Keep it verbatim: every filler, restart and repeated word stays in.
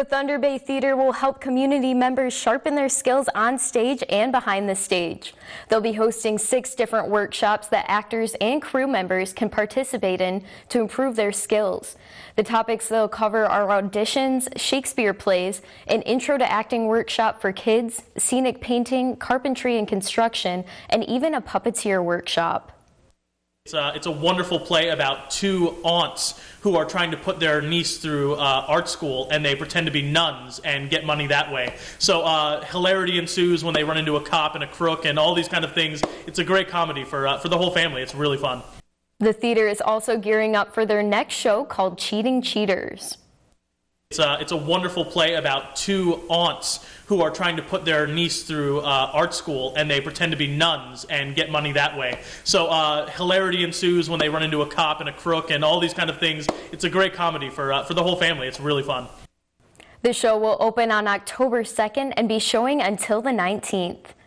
The Thunder Bay Theater will help community members sharpen their skills on stage and behind the stage. They'll be hosting six different workshops that actors and crew members can participate in to improve their skills. The topics they'll cover are auditions, Shakespeare plays, an intro to acting workshop for kids, scenic painting, carpentry and construction, and even a puppeteer workshop. It's a, it's a wonderful play about two aunts who are trying to put their niece through uh, art school, and they pretend to be nuns and get money that way. So uh, hilarity ensues when they run into a cop and a crook and all these kind of things. It's a great comedy for, uh, for the whole family. It's really fun. The theater is also gearing up for their next show called Cheating Cheaters. It's a, it's a wonderful play about two aunts who are trying to put their niece through uh, art school, and they pretend to be nuns and get money that way. So uh, hilarity ensues when they run into a cop and a crook and all these kind of things. It's a great comedy for, uh, for the whole family. It's really fun. The show will open on October second and be showing until the nineteenth.